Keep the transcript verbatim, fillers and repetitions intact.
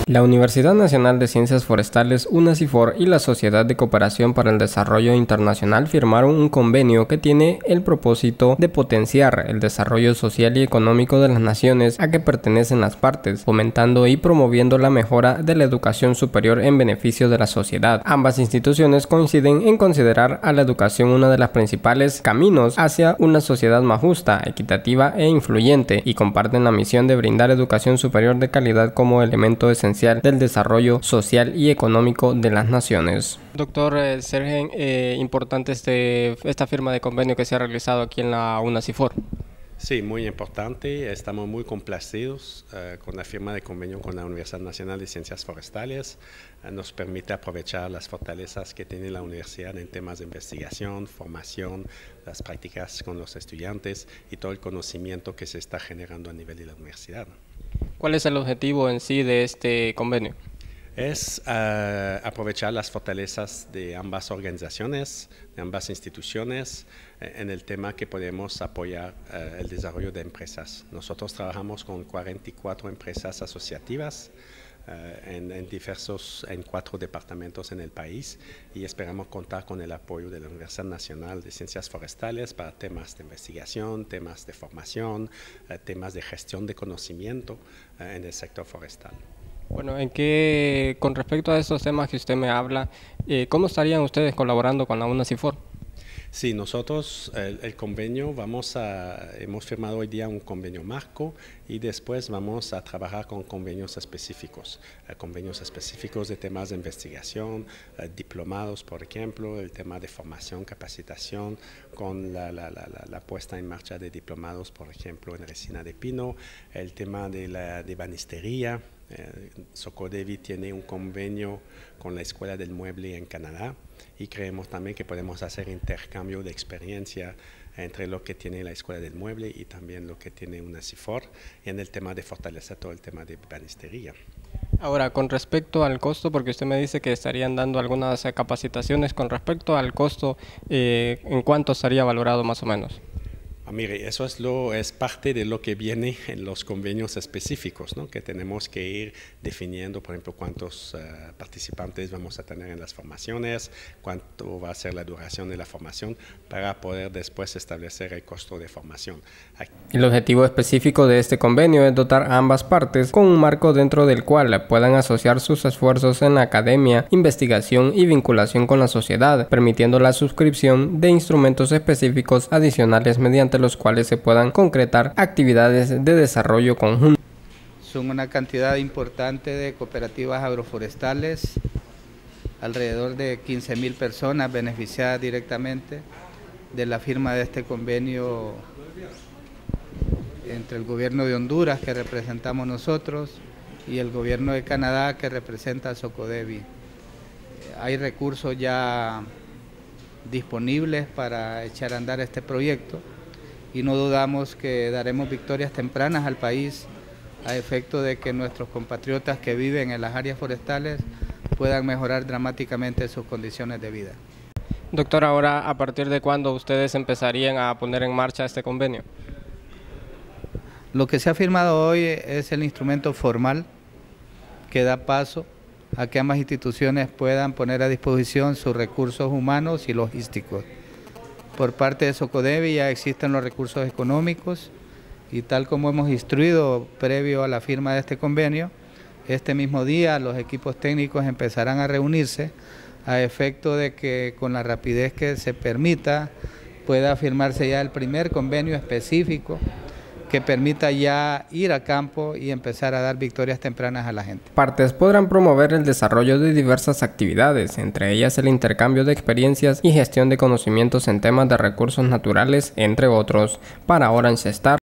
La Universidad Nacional de Ciencias Forestales, UNACIFOR, y la Sociedad de Cooperación para el Desarrollo Internacional firmaron un convenio que tiene el propósito de potenciar el desarrollo social y económico de las naciones a que pertenecen las partes, fomentando y promoviendo la mejora de la educación superior en beneficio de la sociedad. Ambas instituciones coinciden en considerar a la educación uno de los principales caminos hacia una sociedad más justa, equitativa e influyente, y comparten la misión de brindar educación superior de calidad como elemento esencial del desarrollo social y económico de las naciones. Doctor eh, Sergen, eh, importante este, esta firma de convenio que se ha realizado aquí en la UNACIFOR. Sí, muy importante. Estamos muy complacidos uh, con la firma de convenio con la Universidad Nacional de Ciencias Forestales. Uh, nos permite aprovechar las fortalezas que tiene la universidad en temas de investigación, formación, las prácticas con los estudiantes y todo el conocimiento que se está generando a nivel de la universidad. ¿Cuál es el objetivo en sí de este convenio? Es uh, aprovechar las fortalezas de ambas organizaciones, de ambas instituciones, eh, en el tema que podemos apoyar uh, el desarrollo de empresas. Nosotros trabajamos con cuarenta y cuatro empresas asociativas uh, en, en diversos, en cuatro departamentos en el país, y esperamos contar con el apoyo de la Universidad Nacional de Ciencias Forestales para temas de investigación, temas de formación, uh, temas de gestión de conocimiento uh, en el sector forestal. Bueno, ¿en qué, con respecto a estos temas que usted me habla, eh, cómo estarían ustedes colaborando con la UNACIFOR? Sí, nosotros el, el convenio vamos a, hemos firmado hoy día un convenio marco y después vamos a trabajar con convenios específicos, eh, convenios específicos de temas de investigación, eh, diplomados, por ejemplo, el tema de formación, capacitación, con la, la, la, la, la puesta en marcha de diplomados, por ejemplo, en resina de pino, el tema de la de banistería. Eh, Socodevi tiene un convenio con la Escuela del Mueble en Canadá, y creemos también que podemos hacer intercambio de experiencia entre lo que tiene la Escuela del Mueble y también lo que tiene UNACIFOR en el tema de fortalecer todo el tema de banistería. Ahora, con respecto al costo, porque usted me dice que estarían dando algunas capacitaciones, con respecto al costo, eh, ¿en cuánto estaría valorado más o menos? Ah, mire, eso es, lo, es parte de lo que viene en los convenios específicos, ¿no? Que tenemos que ir definiendo, por ejemplo, cuántos uh, participantes vamos a tener en las formaciones, cuánto va a ser la duración de la formación, para poder después establecer el costo de formación. Aquí. El objetivo específico de este convenio es dotar a ambas partes con un marco dentro del cual puedan asociar sus esfuerzos en la academia, investigación y vinculación con la sociedad, permitiendo la suscripción de instrumentos específicos adicionales mediante los cuales se puedan concretar actividades de desarrollo conjunto. Son una cantidad importante de cooperativas agroforestales, alrededor de quince mil personas beneficiadas directamente de la firma de este convenio entre el gobierno de Honduras, que representamos nosotros, y el gobierno de Canadá, que representa a Socodevi. Hay recursos ya disponibles para echar a andar este proyecto, y no dudamos que daremos victorias tempranas al país a efecto de que nuestros compatriotas que viven en las áreas forestales puedan mejorar dramáticamente sus condiciones de vida. Doctor, ahora, ¿a partir de cuándo ustedes empezarían a poner en marcha este convenio? Lo que se ha firmado hoy es el instrumento formal que da paso a que ambas instituciones puedan poner a disposición sus recursos humanos y logísticos. Por parte de Socodevi ya existen los recursos económicos, y tal como hemos instruido previo a la firma de este convenio, este mismo día los equipos técnicos empezarán a reunirse a efecto de que, con la rapidez que se permita, pueda firmarse ya el primer convenio específico que permita ya ir a campo y empezar a dar victorias tempranas a la gente. Partes podrán promover el desarrollo de diversas actividades, entre ellas el intercambio de experiencias y gestión de conocimientos en temas de recursos naturales, entre otros. Para Orange Star,